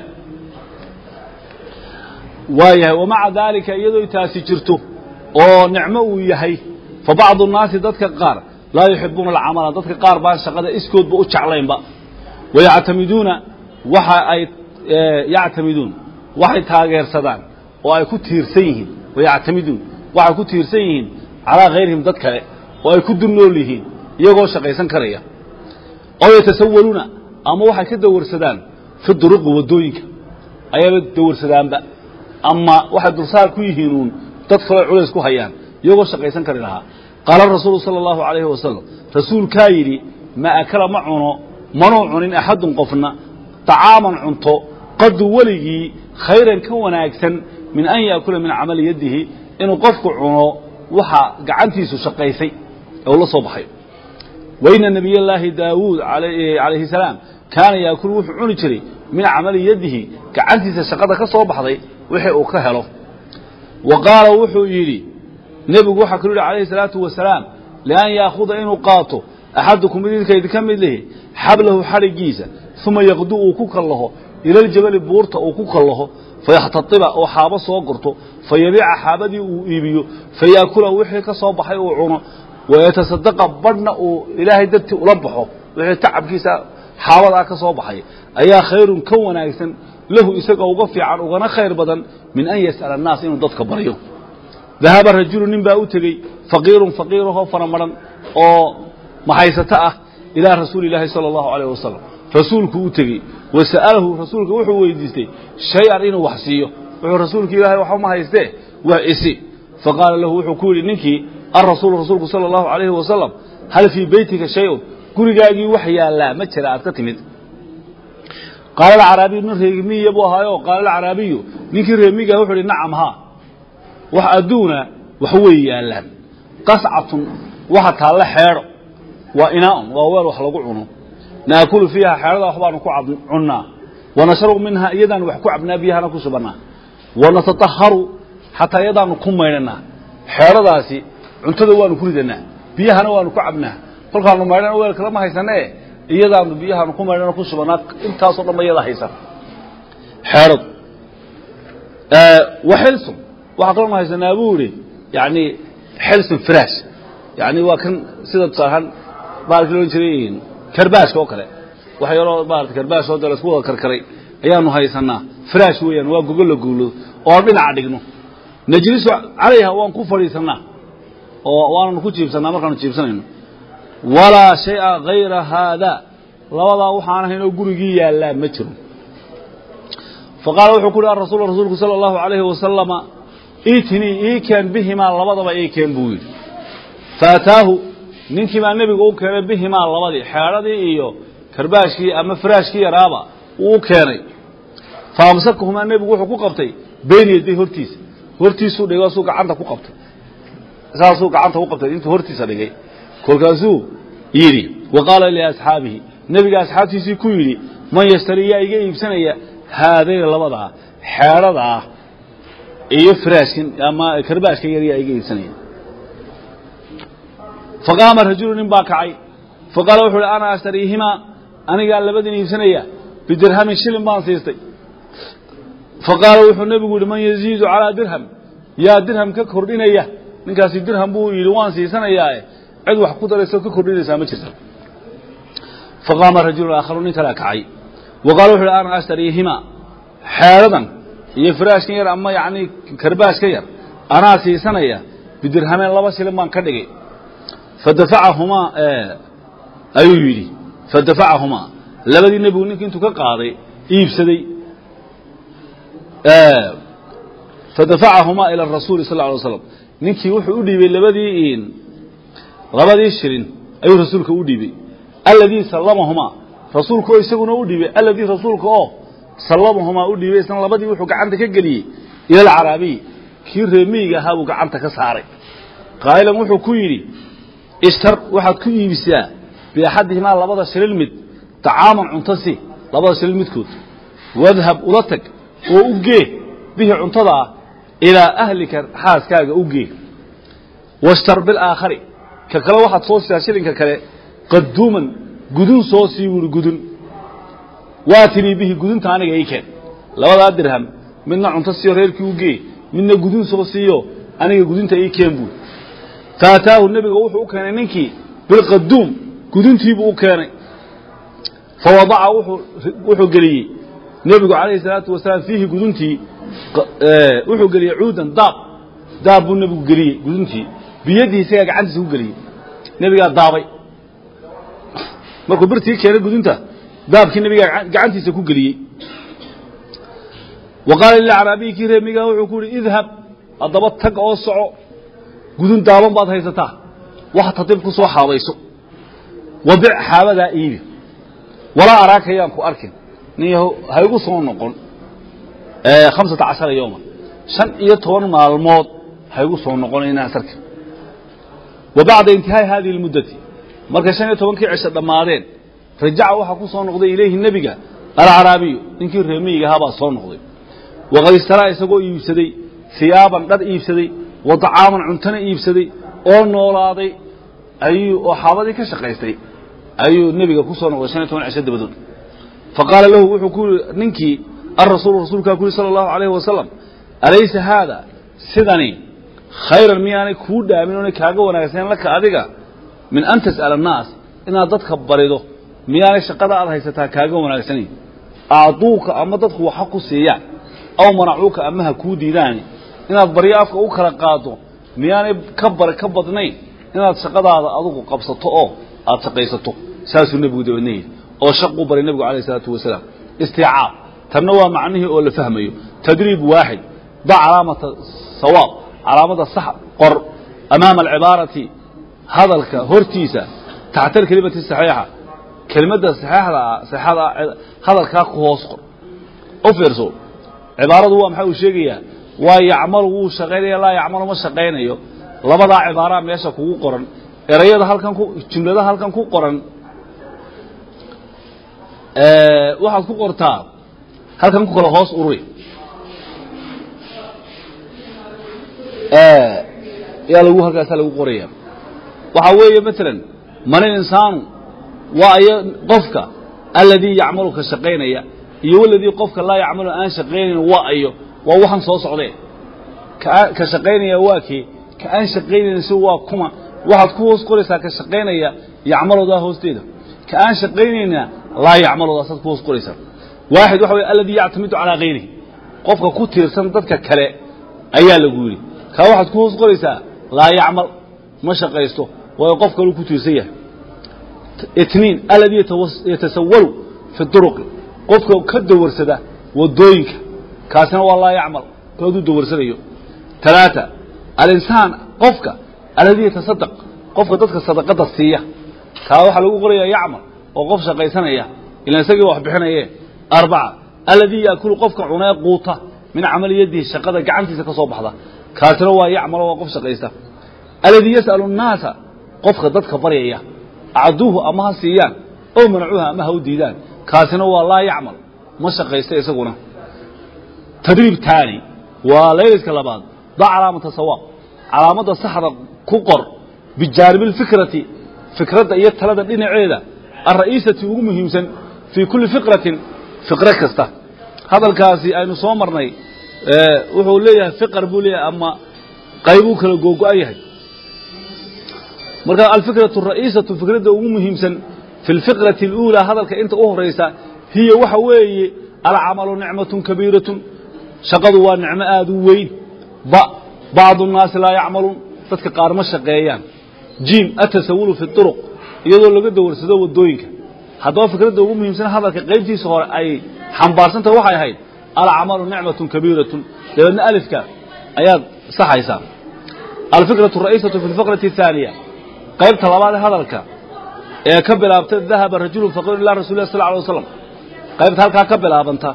واي ومع ذلك يدو تاسجرته أو نعمة وياهي فبعض الناس ذاتك قار لا يحبون العمل ذاتك قار بان شقده اسكود بوش عليهم بقى ويعتمدون وحا أي يعتمدون waxay taageersadaan oo ay ku tiirsan yihiin way actamiduun waxay ku tiirsan yihiin ala gheerihim dad kale oo ay ku dulnool yihiin iyagoo shaqaysan karaya oo ay tasawwuruna ama waxay ka dawarsadaan fi duruq wadooyinka ayay dawarsadaanba ama waxay dulsaar ku yihiin dad kale culays ku hayaan iyagoo shaqaysan kari lahaa qala rasuul sallallahu alayhi wasallam rasuul kaayiri ma akala ma cuno manu cunin ahadun qofna ta'aman cunto qad waligi خيرا كون أكثر من أن يأكل من عمل يده إنه قفك عنو وحا قعنتي سشقيسي أو الله صبحي وإن النبي الله داود عليه, عليه السلام كان يأكل وحا عنجري من عمل يده قعنتي سشقدك صبحي وحا أكهله وقال وحا يري نبي وحا كرير عليه الصلاة والسلام لأن يأخذ إنه قاطه أحدكم بذلك يتكمل له حبله حرقيسة ثم يغدوه كوك الله إلى الجبل بورته أو كوك الله فيحتطب أو حابة صغرته فيبيع حابدي ويبيو فيأكله وحي كصباحي وعونه ويتصدق بدنا إلهي دبتي ولبحه وحي تعب كيسا حابة كصباحي أيا خير كون أيسن له إساق وقفي عن وغنا خير بدن من أن يسأل الناس إنه ضدك بريو ذهب الرجل نبا أتغي فقير فقيره فرمرا أو محيستأه إلى رسول الله صلى الله عليه وسلم رسولك أتغي وسأله رسولك وحو ويديستي شيئا إنه وحسيه وحو رسولك إلهي وحو ما هيسته وإسي فقال له وحو كوري ننكي الرسول رسولك صلى الله عليه وسلم هل في بيتك شيء كوري قاقي وحيا لا مجرى أتتمد قال العربي من ريمي يبوها يو قال العربي ننكي ريمي وحو نعم ها وحأدونا وحوي لا قصعة وحتى الله حير وإناء ووال وحلقونه نأكل فيها حيرة أخبار كعب عنا ونشرب منها يدا وحكعب نبيها نكسبنا ونتطهر حتى يدا نكون ميلنا حيرة داسي عنتدوا نكردنا بيها نوان كعبنا كل كانوا ميلنا أول كلام هيسنا يدا بيها نكون ميلنا نكسبنا أنت أصلا ما يدا هيسنا حيرة أه وحلسم وحكلام هيسنا أبوري يعني حلسم فراش يعني وكان سيدة صاحن باركلون شرين كرباش وكله وحيرو بارت كرباش oo dal isku karkaray ayaanu haysanaa firaash weeyaan waa gogol la guulo oo dhinac dhigno najlisu calayha waan ku fariisanaa oo waanu ku jiibsanaa markaan jiibsanayno wala shay'a ghayra hada labada waxaan ahayn oo gurigii yaala ma jiro faqala wuxuu ku leeyahay rasuul rasuulku sallallahu alayhi wa sallam itini ikan bihima labadaba ikan buu yiri faataahu ninkii baa nabiga uu keenay bihima labadii xeeradii iyo karbaashkii ama firaashkii yaraaba uu keenay faamsakuma nabigu wuxuu ku qabtay beeniyay hortiisa hortiisu dhigay soo gacanta ku qabtay saasuu gacanta ku qabtay intuu hortiisa dhigay kolkaasuu yiri waqala li asxaabihi nabiga asxaabtiisii ku yiri man yastariya iga iibsanaya haaday labada xeerada iyo firaashkin ama karbaashka yariya iga iibsanaya فقام الرجل باكعي فقال وحول أنا أشتريهما أنا قال لبدني يسنيا بدرهم شلم بان سيستي فقال وحول النبي يقول من يزيد على درهم يا درهم ككردين إياه نكاسي درهم بو يلوان سيسنا إياه عد وحقود رسول ككردين إياه ما تشتر فقام الرجل الآخر نكلا كعي وقالوا أنا أشتريهما حاردا يفراش كير أما يعني كرباش كير أنا سيسانيا بدرهمين الله بس لما كدقي فدفعهما آه أيويلي فدفعهما لبدي النبي نك أنتو كقاضي يبسدي آه فدفعهما إلى الرسول صلى الله عليه وسلم نكي وحودي باللبديين لبدي الشرين أي رسولك أودي بي الذي سلمهما رسولك يسقون أودي بي الذي رسولك أوه سلمهما أودي بي سن لبدي وحوك عندك قلي إلى العربي كير ميجا هابوك عندك ساري قائلا وحو كويري اشتر واحد كوي بسيا بأحدهما لبدا شريلمد طعاما عنتصي لبدا شريلمد كود واذهب أولتك وأوجيه به عنتضع إلى أهلك حاس كاغا أوجيه واشتر بالآخر ككلا واحد صوصي شرين ككلا قدوما قدون صوصي والقدون واتني به قدون تاني جايكين لبدا درهم منا عنتصي غيرك أوجيه منا قدون صوصيو أنا قدون تايكين بو فأتاه النبي وحو كان ننكي بالقدوم قدون تيبو كان فوضع وحو وحو قلي النبي عليه الصلاة والسلام فيه قدونتي وحو قلي عودا داب داب النبي قلي قدونتي بيده سيقع عنده سوق قلي النبي قال دابي ما كبرتي كان قدونته داب كي النبي قال عنده سوق قلي وقال للعربي كريم قال وحو كوري اذهب الضبط تقع وصعو قدون دابا بعض هيستا واحد تطيبك سو حاويسو وبيع حابدا ايبي ولا اراك ايامكو اركن نيهو هيغو سو نقون ee خمسة عشر يوما شن iyo toban maalmood haygu soo noqonayna sark وبعد انتهاء هذه المدة marka shan iyo toban kii cisho dhamaadeen rajaca waxa ku soo noqday ilayhi nabiga al-arabiyo inkii reemiga haba soo noqday waqad istara isagoo iibsaday siyaaban dhar iibsaday wadacaaman cuntana iibsaday oo noolaaday ayuu oo xaabadii ka shaqaystay ayuu nabiga ku soo noqday shan iyo toban cisho dabadood faqala lahu wuxuu ku ninkii الرسول رسولك صلى الله عليه وسلم أليس هذا سدني خيرا مياني كودا منوني كاغا وناغسين لك أدقى من أن تسأل الناس إن أدتك بريدو مياني شقدا على هيستا كاغا وناغسين أعطوك أما دتك وحقو سيئا أو منعوك أمها كودي داني إن أدبريافك أو كرقاتو مياني كبر كبضني إن أدشقدا على أدوك قبصتو أو أدتقيستو ساسو النبي دوني أو شقو بري النبي عليه الصلاة والسلام استيعاب تنوى معنه أو لفهمه تدريب واحد ضع علامة صواب علامة الصح قر أمام العبارة هذا الهورتيسة تحت الكلمة الصحيحة كلمة الصحيحة صحيحة هذا الكاكو هوسقر أفرسو عبارة هو محاو شيئية ويعمل هو شغيني لا يعمل ما شغيني لبضع عبارة ميشا كو قرن إرأيه هل كان كو جملة هل كان كو قرن أه واحد كو قرطاب هل كان كو هوس أوري أه يا لو هل كان لو قرية وحويه مثلا من الإنسان وأي قفك الذي يعمل كشقينية يو الذي قفك لا يعمل أن شقين وأيه ووحن صوص عليه كشقينية واكي كأن شقين سوا كما واحد كوس قريسا كشقينية يعمل ذا هوستيدا كأن شقينية لا يعمل ذا صد كوس قريسا واحد وحوي الذي يعتمد على غيره قفك كتير سندتك كلا أيها لقولي كواحد كوس قريسا لا يعمل ما شقيسته ويقفك له كتير سيه اثنين الذي يتسول في الطرق قفك كدور سدا والدوينك كاسنا والله يعمل كدو دور سديو ثلاثة الإنسان قفك الذي يتصدق قفك ضدك الصدقة السيئة كواحد لو قرية يعمل وقف شقيسنا إياه إلا نسقي واحد بحنا إيه أربعة الذي يأكل قفك عناق قوطة من عمل يده الشقة قعنتي سكصوب هذا كاسنا هو يعمل وقف شقيسته الذي يسأل الناس قفك ضدك بريئة عدوه أمها سيان أو منعوها أمها وديدان كاسنا والله يعمل ما شقيسته يسقونه تدريب تاني وليلة كلابات ضع علامة الصواب علامة الصحراء كقر بجانب الفكرة فكرة أيات ثلاثة دين عيدة الرئيسة ومهمة في كل فكرة فكرة كسته هذا الكاسي أي نصومرني أه وحو ليه فكر بوليه أما قيبوك لقوقو أيهي مركا الفكرة الرئيسة فكرة مهمة في الفقرة الأولى هذا كأنت أهريسا هي وحوي العمل نعمة كبيرة شقدوا نعمة آدوين بعض الناس لا يعملون تتك قارم الشقيان جيم التسول في الطرق يدور لقد ورسدوا الدوينك هذا فكرة دوم يمسن هذا كقيمتي صور أي حنبارسن توحي هاي العمل نعمة كبيرة لأن ألف كا آيات صح يسام الفكرة الرئيسة في الفقرة الثانية قيمت الله هذا الكا كبل أبت ذهب الرجل فقال الله رسول الله صلى الله عليه وسلم قيمت هالكا كبل أبنتا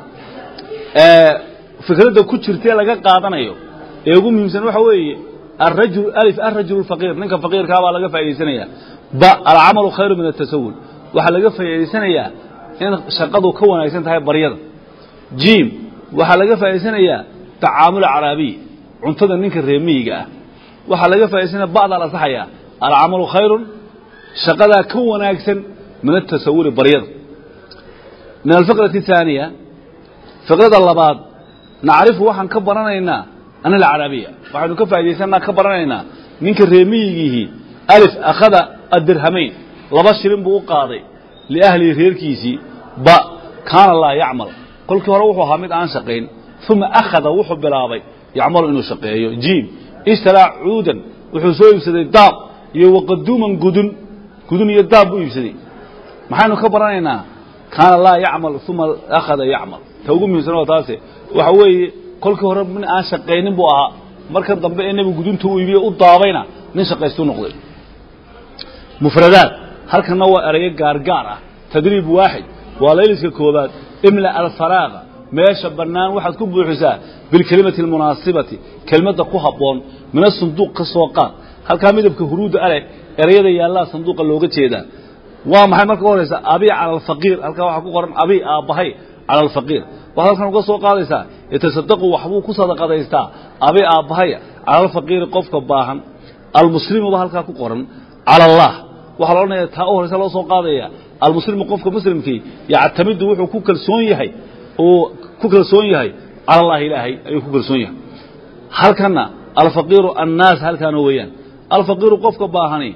فكرة دو كتشرتي لقى قادنا يو يقوم يمسن وحوي الرجل ألف الرجل الفقير نك فقير كابا لقى في سنة با العمل خير من التسول وحلقة في سنة إن شقدوا كون يسنت هاي بريضة جيم وحلقة في سنة تعامل عربي عنتظر منك الرميجة وحلقة في سنة بعض على صحيح العمل خير شقدا كون أكثر من التسول بريض من الفقرة الثانية فقرة الله بعد نعرف وحن كبرنا إنا أنا العربية وحن كفى يسمى كبرنا إنا منك الرميجه ألف أخذ الدرهمين لبشرين بو قاضي لأهل ريركيسي با كان الله يعمل قل كي روحوا حامد عن شقين ثم أخذ وحو بلابي يعمل إنه شقيه جيم اشترى عودا وحسوه يبسدي داب يوقدوما قدن قدن يداب يبسدي محانو كبرانينا كان الله يعمل ثم أخذ يعمل توقم من سنة وتاسي وحوي قل كي رب من عن شقين بوها مركز ضمبئ النبي قدن تويبيه الضابينا نشقيستو نقضي مفردات هل كان نوع أريج جارجارة تدريب واحد وليلة الكوبات إملأ الفراغ ماشى برنامج واحد كوب حساء بالكلمة المناسبة كلمة قوها بون من الصندوق كسوقات هل كان مدب كهرود عليه أريد يا الله صندوق اللغة كذا ومحمد كوريسا أبي على الفقير هل كان واحد قرن أبي أبهي على الفقير وهل كان قصوقات إسا يتصدقوا وحبوا كصدقة إستا أبي أبهي على الفقير قف كباهم المسلم وهل كان قرن على الله وحلونا تأوه رسالة الله قاضية المسلم قفك مسلم فيه يعتمد وحو كوكل سونيهي وكوكل سونيهي على الله إلهي أي كوكل سونيه هل كان الفقير الناس هل كانوا ويان الفقير قفك باهني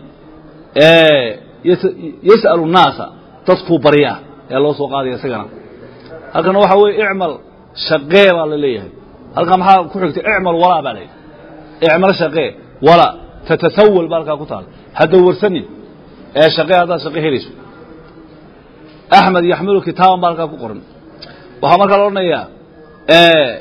يسأل الناس تصفو برياه يا الله سو قاضية سجنا هل كان وحوي اعمل شقير على ليه هل كان محا كوكل اعمل ولا بالي اعمل شقير ولا تتسول بالك كتال هذا ورسني ايه شقي هذا شقي هريس احمد يحمل كتابا بالك قرن وها marka la oranayaa ee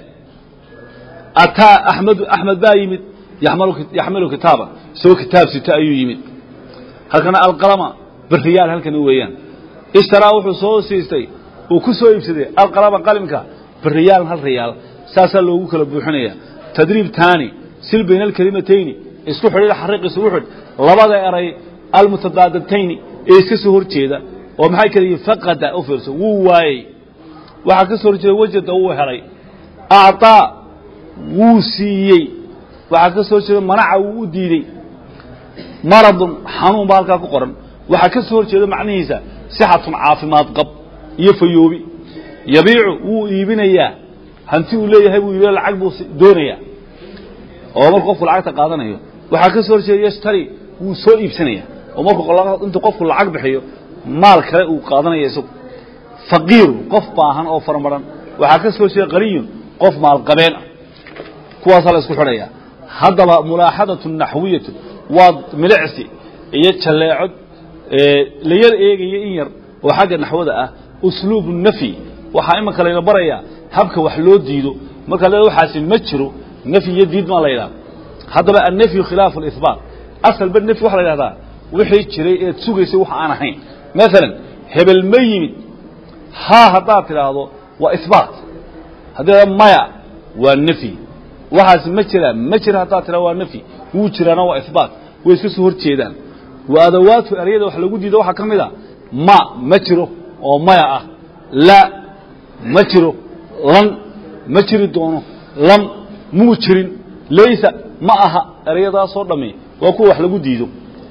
ata ahmad ahmad baa yimid yahmalu yahmalu kitaaba soo kitaab sita ayuu yimid halkana alqalama birriyaal halkan weeyaan ishtara wuxuu soo siistay uu ku soo iibsaday alqalama qalimka birriyaal hal riyaal saasa loogu kala buuxinaya tadriib taani sil bayna alkalimatayn isku xiriir xariiq isku xid labada eray almutadaadatayn ee iska soo horjeeda oo maxay kala yihiin faqada oo fiirso wuu waayay waxa ka soo horjeeda wajada uu helay aata wuu siiyay waxa ka soo horjeeda manaca uu diiday marad xanuun baalka ku qoran waxa ka soo horjeeda macnihiisa sixatun caafimaad qab iyo fayoobi yabiicu wuu iibinayaa hanti uu leeyahay buu ilaa lacag buu doonayaa oo marka qofku lacagta qaadanayo waxa ka soo horjeeda yashtari wuu soo iibsanaya oo marka inta qofku lacag bixiyo maal kale uu qaadanayo isag faqiir qof baahan oo farmaran waxa ka soo horjeeda qariyo qof maal qabeen kuwaas la isku xidhaya hadaba mulaaxadatu nahwiyatu waa milicsi iyo jaleecod ee la yar eegaya in yar oo xagga naxwada ah usluub nafi waxa ima kale la baraya habka wax loo diido marka la waxaasi ma jiro nafi iyo diid ma la yiraahdo hadaba an-nafi khilaaf al-ithbat asal bad nafi waxa la yiraahdaa wixii jiray ee sugaysay wax aan ahayn mesela hebel ma yimid ha hadaa tiraahdo waa ithbat hadaa maya waa nafi waxaas ma jira ma jira hadaa tiraahdo waa nafi wuu jirana waa ithbat way iska soo horjeedaan waa adawaatu ariyada wax lagu diido waxa kamida ma ma jiro oo maya ah la ma jiro lan ma jiri doono lam muu jirin laysa ma aha ariyada soo dhamay waa ku wax lagu diido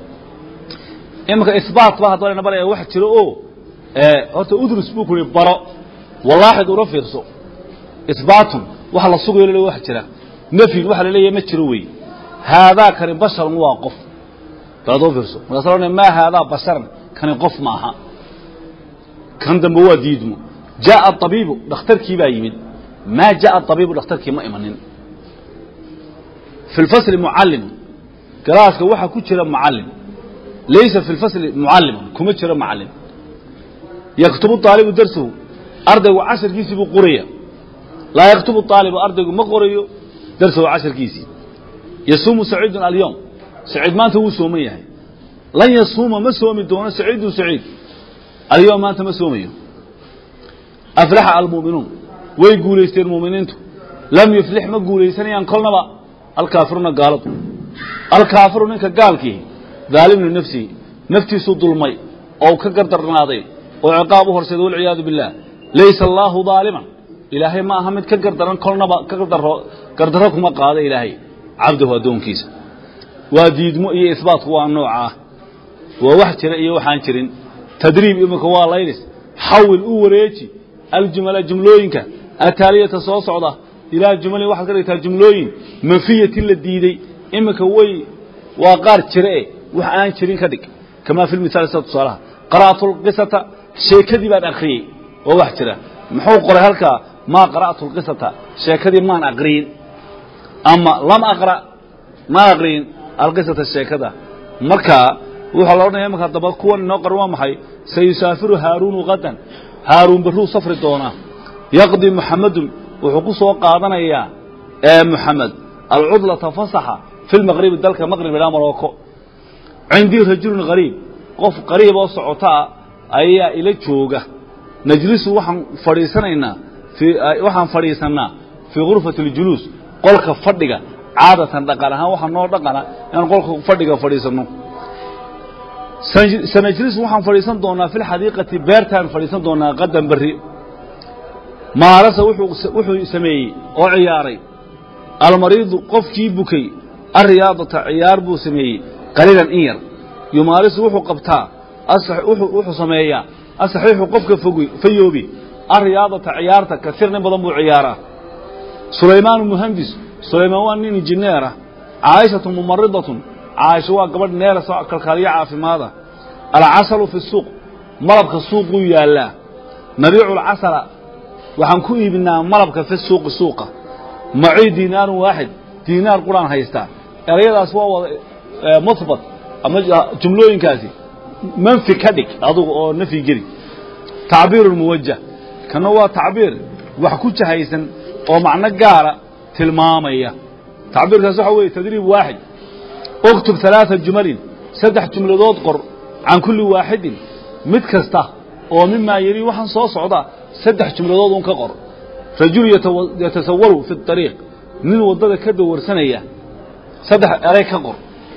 imka isbaat ba hadana nabaraya wax jiro oo ee horta udrus buu ku baro wallahi duro fiirso isbaatun wax la sugayo leeyahay wax jira nafi wax la leeyahay ma jiro way hada kan bashar waa qof taado fiirso masalan ma hada bashar kan qof ma aha كان دمبوا ديدمو جاء الطبيب دكتور كي بايمين ما جاء الطبيب دكتور كي ما إيمانين في الفصل معلم كلاسك وحا كجرا معلم ليس في الفصل معلم كما جرا معلم يكتب الطالب درسه أرضه وعشر كيسي بقرية لا يكتب الطالب أرضه مقرية درسه عشر كيسي يصوم سعيد اليوم سعيد ما هو صوميه لن يصوم ما صومي دون سعيد وسعيد اليوم ما أنت ما صوميه أفلح المؤمنون ويقول يستير المؤمنين لم يفلح ما قول يسني أن كلنا بقى الكافرون قالوا الكافرون كقال كيه ظالم لنفسه نفتي صد المي أو كقدر ناضي وعقابه رسول والعياذ بالله ليس الله ظالما إلهي ما أهمت كقدر كلنا بقى كقدر قدركم قال إلهي عبده دون كيس وديد مؤي إثبات هو النوعه وواحد شرعي وحان شرين تدريب إمك هو ليلس حول أوريتي الجملة جملوينك التالية تصوص عضة إلى الجملة واحد كريتها جملوين منفية للديدي إمك هوي وقار شرعي وحان شرين كدك كما في المثال الصلاة قرأت القصة شيء كذي بعد أخري وواحد شرع محوق لهلك ما قرأت القصة شيء كذي ما أقرين أما لم أقرأ ما أقرين القصة الشيء كذا مركا وحا لورنا يمكا دبا كوان نو قروا maxay sayusaafiru haarun qadan haarun barru safri doona yaqdi muhammad wuxuu ku soo qaadanaya ee muhammad al-udla tafasaha fil maghrib dalka maghrib ila maroko عندي رجل غريب qof qariib oo socota ayaa ila jooga najlisu waxaan fariisanayna fi waxaan fariisanaa fi ghurfati al-julus qolka fadhiga caadatan dhaqan ahaan waxa noo dhaqana in qolka fadhiga fadhiisano سنجلس وحن فريسان دونا في الحديقة بيرتان فريسان دونا قدم بري مارس وحو وحو سمي او عياري المريض قف كي بكي الرياضة عيار بو سمي قليلا إير يمارس وحو قبتا أصح وحو وحو سميا الصحيح قف كفوي فيوبي الرياضة عيارتا كثير نبضم عيارة سليمان مهندس سليمان وانين انجنيرة عائشة ممرضة عايشوا قبل نيرة سواء كالكالية في ماذا العسل في السوق مربك السوق يا الله نبيع العسل وحنكوي بنا مربك في السوق سوقه معي دينار واحد دينار قرآن هيستا أريد أسوا مثبت أما جملوين كاسي منفي كدك أضو نفي جري تعبير الموجه كان هو تعبير وحكوش هيسن ومعنى قارة تلمامية تعبير كاسو حوي تدريب واحد اكتب ثلاثة جمل سدح جملات قر عن كل واحد متكسته ومما يري وحن صوص عضا سدح جملات كقر رجل يتسول في الطريق من وضد كده ورسنية سدح أريك قر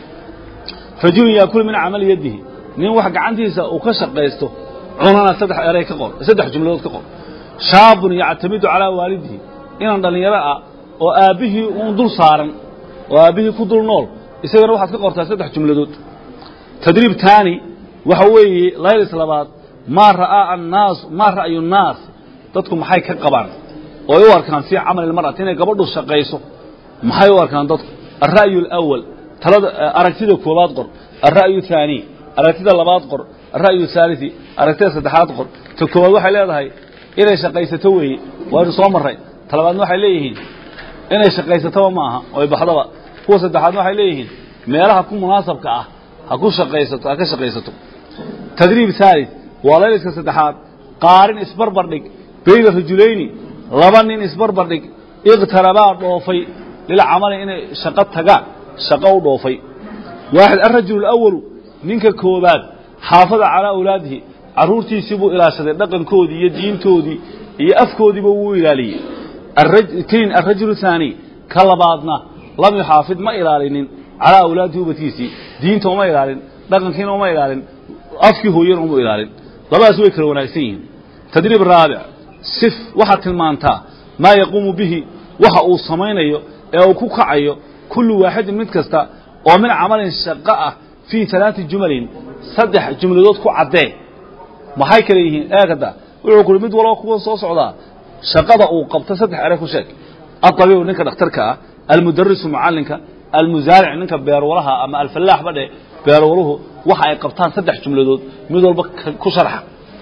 رجل يأكل من عمل يده من واحد عندي وكشق قيسته عنا سدح أريك قر سدح جملات كقر شاب يعتمد على والده إن عندنا يرى وأبيه انظر صارا وأبيه كدر نول يصير واحد كقرطة سدح جملات تدريب ثاني وحوي ليلة لبعض ما رأى الناس ما رأي الناس تدكم محي كقبان ويوار كان في عمل المرأة تاني قبضوا الشقيسو محي يوار كان تدكم الرأي الأول ثلاث أركتيد كوبات قر الرأي الثاني أركتيد لبعض قر الرأي الثالث أركتيد سدحات قر تكوبات وحي لها هاي إلى شقيستوه ويرسوم الرأي طلبات وحي ليهين إلى شقيستوه معها ويبحضوا هو سدحات وحي ليهين meelaha ku munaasabka ah ha ku shaqeysato ha ka shaqeysato tadriib thalith walaaliska saddexaad qaarin isbarbar dhig bayda rajulayni laba nin isbarbar dhig iqtaraba dhoofay lil amal in shaqo taga shaqo u dhoofay واحد الرجل الأول ninka koobaad xaafada ala awlaadihi aruurtiisi buu ilaashaday dhaqankoodii iyo diintoodii iyo afkoodiiba uu ilaaliyay الرجل الرجل الثاني كلبادنا لم يحافظ ما ilaalinin على أولاده وبتيسي دينته ما يلالين لكن كينه ما يلالين أفكي هو يرهم يلالين لبا سوي كرونايسين تدريب الرابع سف واحد المانتا ما يقوم به وحا صمينيو أو كوكعيو كل واحد من كستا ومن عمل شقاء في ثلاث جمل صدح جملات كو عداه ما هاي كريهين اكدا wuxuu ku mid walaa kuwa soo socda shaqada uu qabto saddex eray ku sheeg aqabiyo ninka dhakhtarka almudarris muallinka almuzaari' ninka beer walaha ama alfalaax bade beer waluhu waxa ay qabtaan saddex jumladood mid walba ku sharxa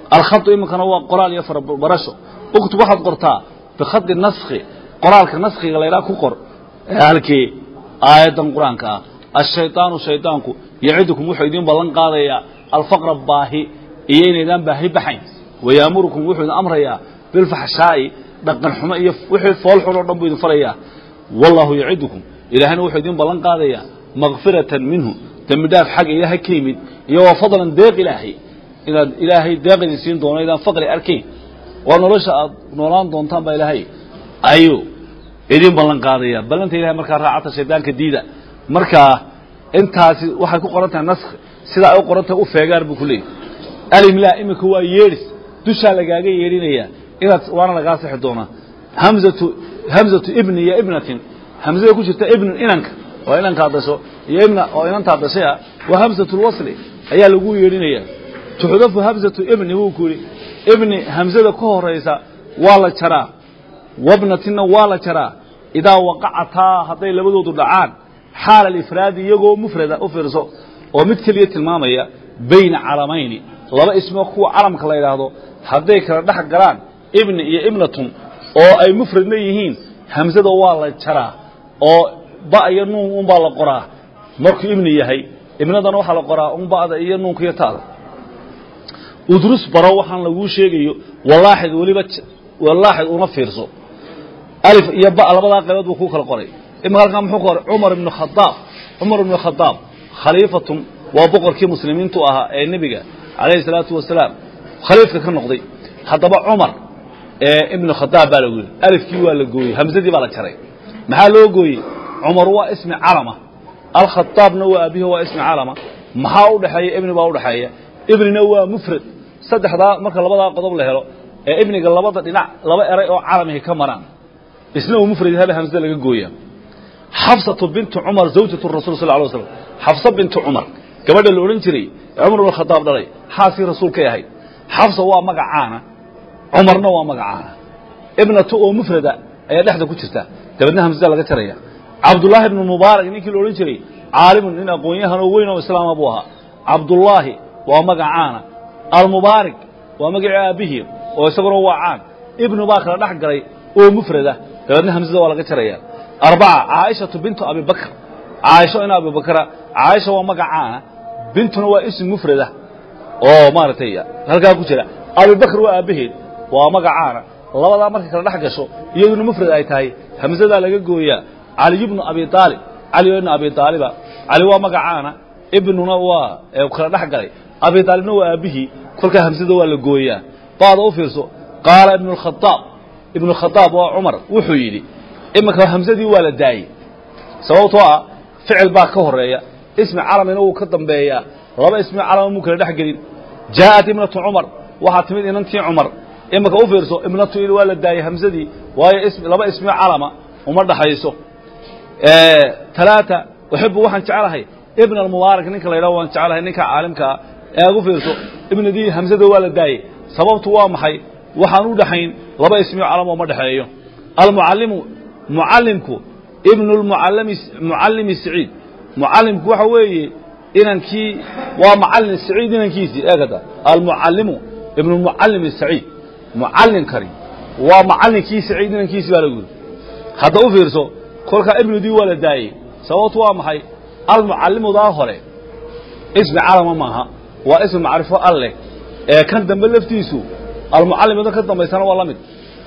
الخط إما كان هو قرال يفر برشو اكتب واحد قرطاء بخط النسخ قرالك نسخ غير كقر هلك آية القرآن كا الشيطان شيطانك يعدكم وحيدين بلن قاضيا الفقر الباهي إيين إذن باهي بحين ويأمركم وحيد أمر يا بالفحشاء دقن حمائي وحيد فالحر رب يدفريا والله يعدكم إلى هنا وحيدين بلن قاضيا مغفرة منه تمداف حق إلهي كيمين يو فضلا داق إلهي إلى إلهي داق يسين دون إذا فقر أركين ونرش نوران دونتان بإلهي أيو إذن بلن قاضيا بلنت إلهي مركا راعة الشيطان كديدة مركا انتهى waxay ku qorantaa nasakh sida ay u qorantay u feegaar bu kulay alimla imika waa yeeris dusha lagaaga yeerinaya inaad waana laga saxi doona hamzatu hamzatu ibni ya ibnatin hamzada ku jirta ibn inanka waa inanka hadasho iyo ibna oo inanta hadashaya waa hamzatu alwasli ayaa lagu yeerinaya tuxdafu hamzatu ibni uu kuri ibni hamzada ka horeysa waa la jaraa wabnatina waa la jaraa idaa waqacata haday labadoodu dhacaan حال الإفراد يجو مفردة أفرزه ومثل المامية بين علمين لما اسمه هو علم كلا يلاهو هذيك ردح جران ابن يا ابنتهم أو أي مفرد ميهين همزة والله ترى أو بقى ينون أم بالله قراه مرك ابن يهي ابن ده نوح على قراه أم بعد ينون كيتال ودرس بروحان لو شيء والواحد ولبت والواحد ونفرزه ألف يبقى على بعض قيود وكوك القري إما قال كم حقر عمر بن الخطاب عمر بن الخطاب خليفة وبقر كي مسلمين توها النبي عليه الصلاة والسلام خليفة كان نقضي خطب عمر إيه ابن الخطاب بالقول ألف كيو بالقول همزة دي بالكري محلو قوي عمر هو اسم علمة الخطاب نوى أبيه هو اسم علمة محاول حي ابن باول حي ابن نوى مفرد صدق ذا مركل لبضة قضب له إيه ابن قال لبضة دينا لبضة أرى علمه كمران اسمه مفرد هذا همزة لقوية حفصة بنت عمر زوجة الرسول صلى الله عليه وسلم حفصة بنت عمر كما قال الأولنتري عمر بن الخطاب دلي حاسي رسول كيهي حفصة هو مقعانا عمرنا هو مقعانا ابنة مفردة أي لحظة كتشتا تبدناها مزدالة قترية عبد الله بن المبارك نيكي الأولنتري عالم إن أقوينها نوين وإسلام أبوها عبد الله هو مقعانا المبارك ومقع به ويسقر هو عان ابن باكر نحقري ومفردة تبدناها مزدالة قترية أربعة عائشة بنت أبي بكر عائشة إن أبي بكر عائشة ومقعانا بنت هو اسم مفردة أوه مارتية هل قال كتير أبي بكر وأبيه ومقعانا الله والله مركز لحق شو يقول مفرد أي تاي همزة ذا لقويا علي بن أبي طالب علي بن أبي طالب علي ومقعانا ابن هو وكر لحق علي أبي طالب هو أبيه كل كهمزة ذا لقويا بعض أوفيسو قال ابن الخطاب ابن الخطاب وعمر وحيلي إما كهمزة دي ولا داي سواء فعل باك كهرية اسم علم إنه كتم بيا ربع اسم علم ممكن نحجرين جاءت ابنة عمر وحتمين إن أنت عمر إما كأوفرسو ابنة إلى ولا داي همزة دي وهي اسم ربع اسم علم عمر ده حيسو اه ثلاثة أحب واحد تعالى ابن المبارك نك الله يروان تعالى نك عالم كا أوفرسو ابن دي همزة دي ولا داي سببت وامحي وحنود حين ربع اسم علم عمر ده حيو المعلم معلمكو ابن المعلم معلم السعيد معلمك وحوي إنكي ومعلم السعيد إنكيسي أجدا المعلم ابن المعلم السعيد معلم كريم ومعلم كي سعيد إنكيسي بالقول هذا أوفيرسو كلك ابن دي ولا داي سوت وامحي المعلم ظاهره اسم عالم معها واسم معرفة الله كان دم بلفتيسو المعلم هذا كان دم بيسنا والله مد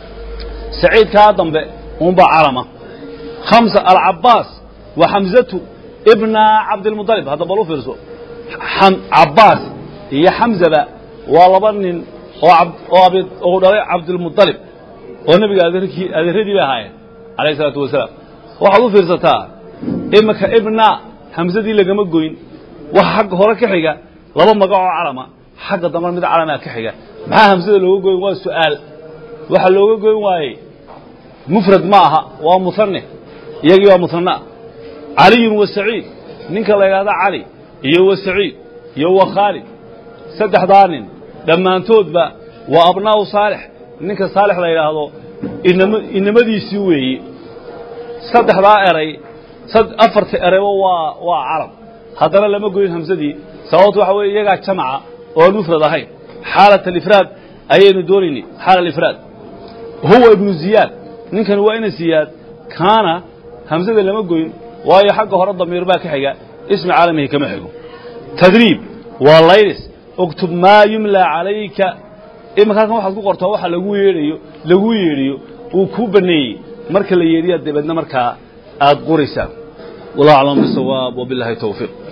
سعيد كان دم هم بعلمه خمسة العباس وحمزته ابن عبد المطلب هذا بلو فرسو حم عباس هي حمزة بقى والبن وعبد وعبد عبد المطلب والنبي قال ذلك هذه ردي بها عليه الصلاة والسلام وحضو فرستا إما كابن حمزة دي لقى مجوين وحق هورا كحجة لما مقعوا علماء حق ضمن مد علماء كحجة مع حمزة لو جوين والسؤال وحلو جوين واي مفرد معها ومثنى يجي ومثنى علي وسعيد نك الله هذا علي يو سعيد يو خالد سدح دانين لما انتود بقى وابناء صالح نك صالح لا يلاهو انما انما دي سوي سدح دائري صد افرت اري وا وا عرب هذا لما قوي همزدي سوت waxa way iyaga jamaca oo mufrad ahay حالة الإفراد أين دوريني حالة الإفراد هو ابن زياد نكن وين زياد كان همزة لما قوين وهي حقه رد ضمير باك حاجة اسم عالمه كما حقه تدريب والليلس اكتب ما يملى عليك إما كان واحد قرطه واحد لغو يريو لغو يريو وكوبني مركا ليريا دبدنا مركا أد قريسا والله أعلم بالصواب وبالله التوفيق